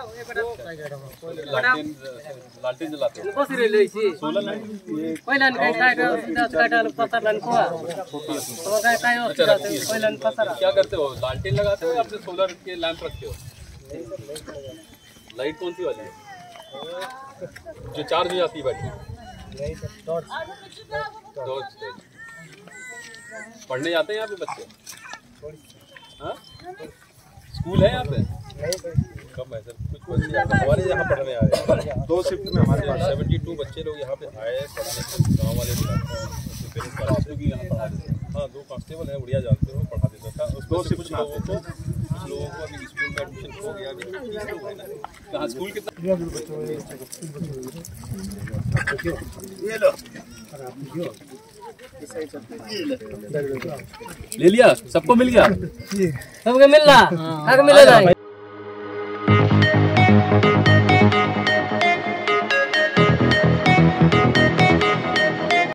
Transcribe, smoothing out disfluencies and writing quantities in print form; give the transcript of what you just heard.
लालटेन जलाते हैं कसरी ल्याइछि सोलर लाइट ये पहिला नि काटाल पत्थरलान कुवा तो काय हो पहिला नि पत्थर क्या करते हो लालटेन लगाते हो या फिर सोलर के लैंप रखते हो लाइट कौन सी वाली है जो चार्ज हो जाती है बैटरी टॉर्च पढ़ने जाते हैं यहाँ पे बच्चे हाँ स्कूल है यहाँ पे कम है सर कुछ बच्चे हमारे यहाँ पढ़ने आ रहे हैं 2 शिफ्ट में हमारे पास 72 बच्चे लोग यहाँ पे आए हैं पढ़ने के गाँव वाले भी यहाँ पढ़ा देते हैं हाँ 2 कांस्टेबल हैं उड़िया जानते हो पढ़ा देता था उस 2 शिफ्ट में आते थे कुछ लोगों को अभी स्कूल का एडमिशन हो गया अभी कहाँ स्कूल कितना ये लो ले लिया सबको मिल गया सबके मिल रहा मिलेगा